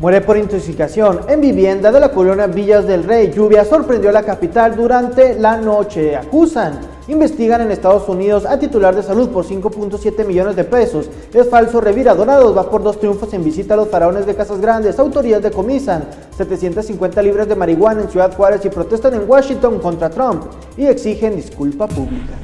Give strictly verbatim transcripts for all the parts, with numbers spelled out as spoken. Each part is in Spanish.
Muere por intoxicación en vivienda de la colonia Villas del Rey. Lluvia sorprendió a la capital durante la noche. Acusan, investigan en Estados Unidos a titular de salud por cinco punto siete millones de pesos. Es falso, revira Dorados va por dos triunfos en visita a los faraones de Casas Grandes. Autoridades decomisan setecientas cincuenta libras de marihuana en Ciudad Juárez y protestan en Washington contra Trump y exigen disculpa pública.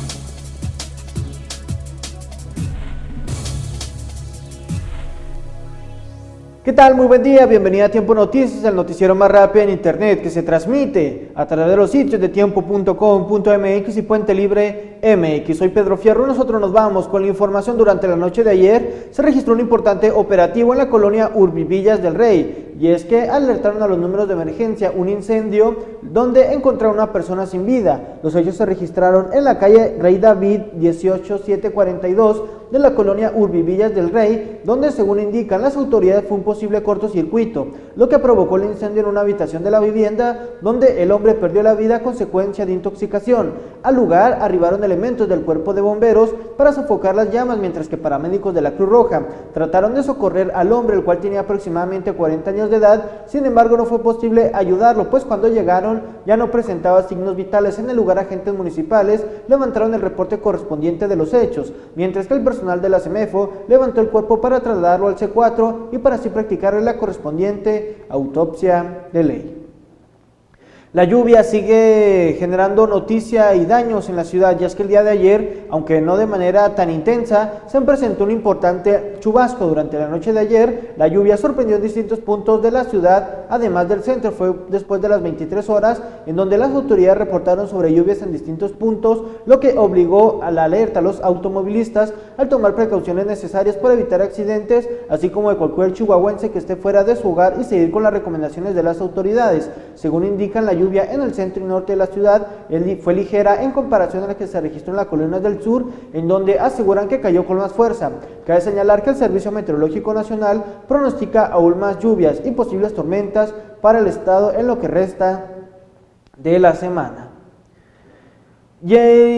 ¿Qué tal? Muy buen día, bienvenida a Tiempo Noticias, el noticiero más rápido en internet que se transmite a través de los sitios de tiempo punto com punto m x y Puente Libre M X. Soy Pedro Fierro y nosotros nos vamos con la información. Durante la noche de ayer se registró un importante operativo en la colonia Urbivillas del Rey, y es que alertaron a los números de emergencia un incendio donde encontraron una persona sin vida. Los hechos se registraron en la calle Rey David dieciocho setecientos cuarenta y dos de la colonia Urbivillas del Rey, donde según indican las autoridades fue un posible cortocircuito, lo que provocó el incendio en una habitación de la vivienda, donde el hombre perdió la vida a consecuencia de intoxicación. Al lugar arribaron elementos del cuerpo de bomberos para sofocar las llamas, mientras que paramédicos de la Cruz Roja trataron de socorrer al hombre, el cual tenía aproximadamente cuarenta años de edad. Sin embargo, no fue posible ayudarlo, pues cuando llegaron ya no presentaba signos vitales. En el lugar, agentes municipales levantaron el reporte correspondiente de los hechos, mientras que el personal de la CEMEFO levantó el cuerpo para trasladarlo al C cuatro y para así practicarle la correspondiente autopsia de ley. La lluvia sigue generando noticia y daños en la ciudad, ya es que el día de ayer, aunque no de manera tan intensa, se presentó un importante chubasco. Durante la noche de ayer, la lluvia sorprendió en distintos puntos de la ciudad, además del centro. Fue después de las veintitrés horas, en donde las autoridades reportaron sobre lluvias en distintos puntos, lo que obligó a la alerta a los automovilistas al tomar precauciones necesarias para evitar accidentes, así como de cualquier chihuahuense que esté fuera de su hogar y seguir con las recomendaciones de las autoridades. Según indican, la lluvia en el centro y norte de la ciudad fue ligera en comparación a la que se registró en la colonia del sur, en donde aseguran que cayó con más fuerza. Cabe señalar que el Servicio Meteorológico Nacional pronostica aún más lluvias y posibles tormentas para el estado en lo que resta de la semana. Y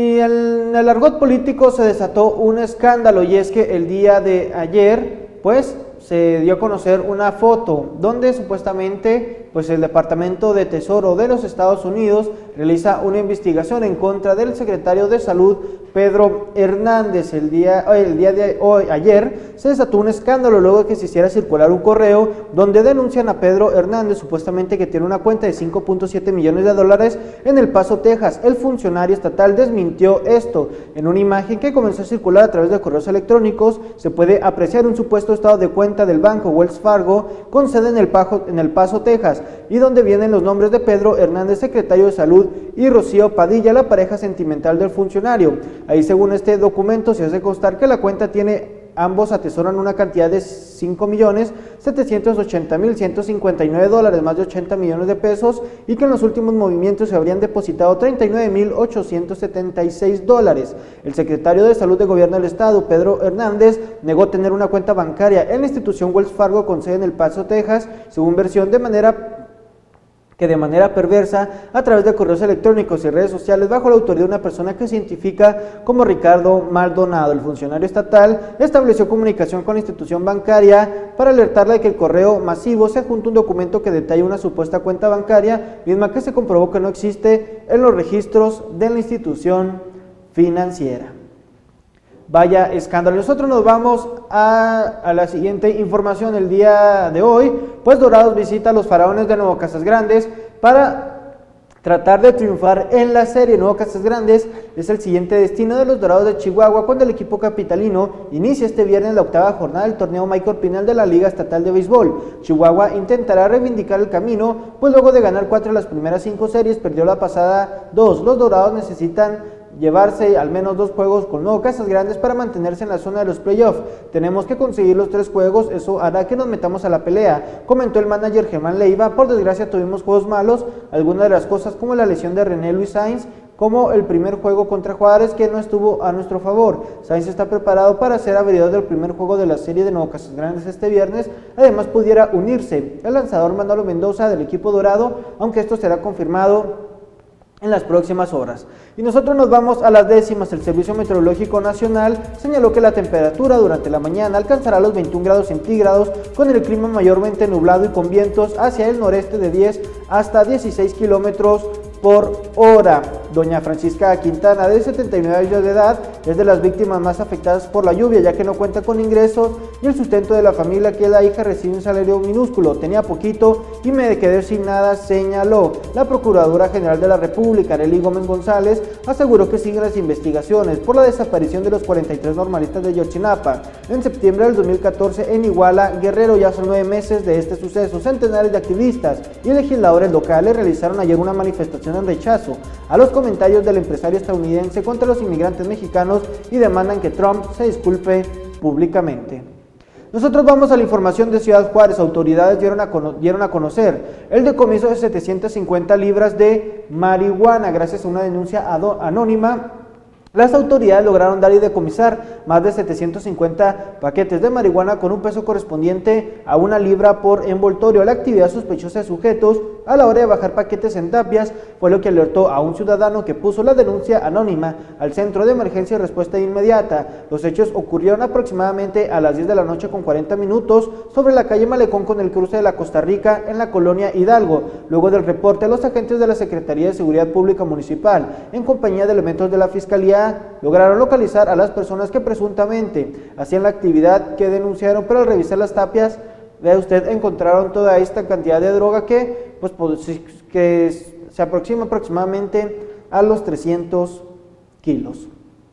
en el argot político se desató un escándalo, y es que el día de ayer, pues, se dio a conocer una foto donde supuestamente pues el Departamento de Tesoro de los Estados Unidos realiza una investigación en contra del secretario de Salud Pedro Hernández. El día, el día de hoy, ayer, se desató un escándalo luego de que se hiciera circular un correo donde denuncian a Pedro Hernández supuestamente que tiene una cuenta de cinco punto siete millones de dólares en El Paso, Texas. El funcionario estatal desmintió esto. En una imagen que comenzó a circular a través de correos electrónicos se puede apreciar un supuesto estado de cuenta del banco Wells Fargo con sede en El, Paso, en El Paso, Texas, y donde vienen los nombres de Pedro Hernández, secretario de Salud, y Rocío Padilla, la pareja sentimental del funcionario. Ahí, según este documento, se hace constar que la cuenta tiene, ambos atesoran una cantidad de cinco millones setecientos ochenta mil ciento cincuenta y nueve dólares, más de ochenta millones de pesos, y que en los últimos movimientos se habrían depositado treinta y nueve mil ochocientos setenta y seis dólares. El secretario de Salud de Gobierno del Estado, Pedro Hernández, negó tener una cuenta bancaria en la institución Wells Fargo con sede en El Paso, Texas, según versión de manera que de manera perversa, a través de correos electrónicos y redes sociales, bajo la autoridad de una persona que se identifica como Ricardo Maldonado. El funcionario estatal estableció comunicación con la institución bancaria para alertarla de que el correo masivo se adjunta un documento que detalla una supuesta cuenta bancaria, misma que se comprobó que no existe en los registros de la institución financiera. Vaya escándalo. Nosotros nos vamos a, a la siguiente información. El día de hoy, pues Dorados visita a los faraones de Nuevo Casas Grandes para tratar de triunfar en la serie. Nuevo Casas Grandes es el siguiente destino de los Dorados de Chihuahua, cuando el equipo capitalino inicia este viernes la octava jornada del torneo Michael Pinal de la Liga Estatal de Béisbol. Chihuahua intentará reivindicar el camino, pues luego de ganar cuatro de las primeras cinco series, perdió la pasada dos. Los Dorados necesitan llevarse al menos dos juegos con Nuevo Casas Grandes para mantenerse en la zona de los playoffs. Tenemos que conseguir los tres juegos, eso hará que nos metamos a la pelea, comentó el manager Germán Leiva. Por desgracia tuvimos juegos malos, algunas de las cosas como la lesión de René Luis Sainz, como el primer juego contra Juárez, que no estuvo a nuestro favor. Sainz está preparado para ser abridor del primer juego de la serie de Nuevo Casas Grandes este viernes. Además pudiera unirse el lanzador Manolo Mendoza del equipo dorado, aunque esto será confirmado en las próximas horas. Y nosotros nos vamos a las décimas. El Servicio Meteorológico Nacional señaló que la temperatura durante la mañana alcanzará los veintiún grados centígrados, con el clima mayormente nublado y con vientos hacia el noreste de diez hasta dieciséis kilómetros por hora. Doña Francisca Quintana, de setenta y nueve años de edad, es de las víctimas más afectadas por la lluvia, ya que no cuenta con ingresos y el sustento de la familia, que la hija recibe un salario minúsculo. Tenía poquito y me quedé sin nada, señaló. La Procuradora General de la República, Arely Gómez González, aseguró que siguen las investigaciones por la desaparición de los cuarenta y tres normalistas de Yotzinapa en septiembre del dos mil catorce en Iguala, Guerrero. Ya son nueve meses de este suceso. Centenares de activistas y legisladores locales realizaron ayer una manifestación en rechazo a los comentarios del empresario estadounidense contra los inmigrantes mexicanos y demandan que Trump se disculpe públicamente. Nosotros vamos a la información de Ciudad Juárez. Autoridades dieron a, dieron a conocer el decomiso de setecientas cincuenta libras de marihuana. Gracias a una denuncia anónima, las autoridades lograron dar y decomisar más de setecientos cincuenta paquetes de marihuana con un peso correspondiente a una libra por envoltorio. La actividad sospechosa de sujetos a la hora de bajar paquetes en Tapias fue lo que alertó a un ciudadano que puso la denuncia anónima al Centro de Emergencia y Respuesta Inmediata. Los hechos ocurrieron aproximadamente a las diez de la noche con cuarenta minutos sobre la calle Malecón con el cruce de la Costa Rica en la colonia Hidalgo. Luego del reporte, los agentes de la Secretaría de Seguridad Pública Municipal, en compañía de elementos de la Fiscalía, lograron localizar a las personas que presuntamente hacían la actividad que denunciaron, pero al revisar las tapias, vea usted, encontraron toda esta cantidad de droga que, pues, que se aproxima aproximadamente a los trescientos kilos.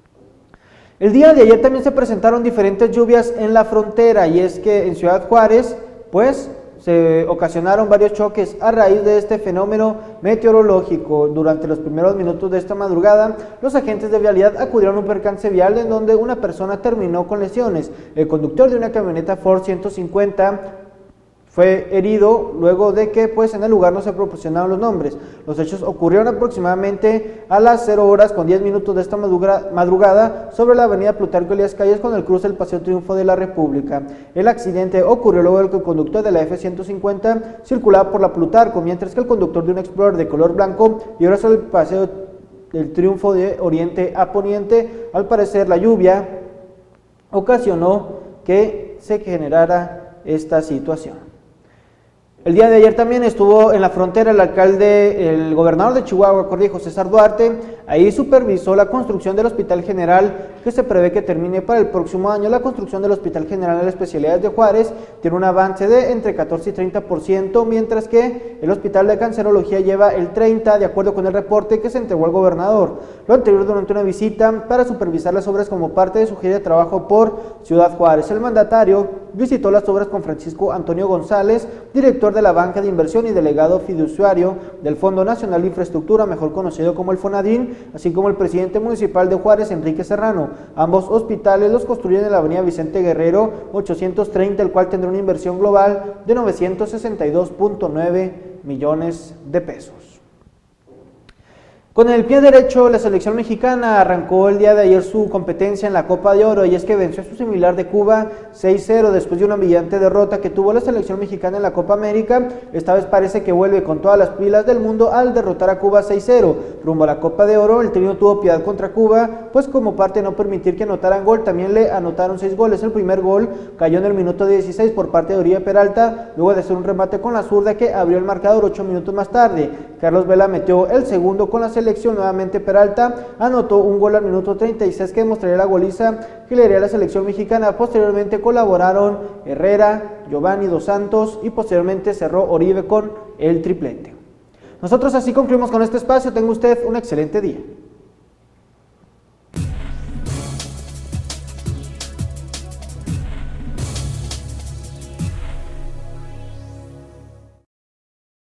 El día de ayer también se presentaron diferentes lluvias en la frontera, y es que en Ciudad Juárez, pues, se ocasionaron varios choques a raíz de este fenómeno meteorológico. Durante los primeros minutos de esta madrugada, los agentes de vialidad acudieron a un percance vial en donde una persona terminó con lesiones. El conductor de una camioneta Ford ciento cincuenta fue herido luego de que, pues, en el lugar no se proporcionaron los nombres. Los hechos ocurrieron aproximadamente a las cero horas con diez minutos de esta madrugada sobre la avenida Plutarco Elías Calles con el cruce del Paseo Triunfo de la República. El accidente ocurrió luego de que el conductor de la F ciento cincuenta circulaba por la Plutarco, mientras que el conductor de un Explorer de color blanco iba sobre el Paseo del Triunfo de oriente a poniente. Al parecer, la lluvia ocasionó que se generara esta situación. El día de ayer también estuvo en la frontera el alcalde, el gobernador de Chihuahua, corrijo, César Duarte. Ahí supervisó la construcción del Hospital General, que se prevé que termine para el próximo año. La construcción del Hospital General de las Especialidades de Juárez tiene un avance de entre catorce y treinta por ciento, mientras que el Hospital de Cancerología lleva el treinta por ciento, de acuerdo con el reporte que se entregó al gobernador. Lo anterior durante una visita para supervisar las obras como parte de su gira de trabajo por Ciudad Juárez. El mandatario visitó las obras con Francisco Antonio González, director de la Banca de Inversión y delegado fiduciario del Fondo Nacional de Infraestructura, mejor conocido como el FONADIN, así como el presidente municipal de Juárez, Enrique Serrano. Ambos hospitales los construyen en la avenida Vicente Guerrero ochocientos treinta, el cual tendrá una inversión global de novecientos sesenta y dos punto nueve millones de pesos. Con el pie derecho, la selección mexicana arrancó el día de ayer su competencia en la Copa de Oro, y es que venció a su similar de Cuba seis cero después de una humillante derrota que tuvo la selección mexicana en la Copa América. Esta vez parece que vuelve con todas las pilas del mundo al derrotar a Cuba seis cero. Rumbo a la Copa de Oro, el trío tuvo piedad contra Cuba, pues como parte de no permitir que anotaran gol, también le anotaron seis goles. El primer gol cayó en el minuto dieciséis por parte de Oribe Peralta, luego de hacer un remate con la zurda que abrió el marcador ocho minutos más tarde. Carlos Vela metió el segundo con la selección. Nuevamente Peralta anotó un gol al minuto treinta y seis que demostraría la goliza que le haría a la selección mexicana. Posteriormente colaboraron Herrera, Giovanni Dos Santos y posteriormente cerró Oribe con el triplete. Nosotros así concluimos con este espacio. Tenga usted un excelente día.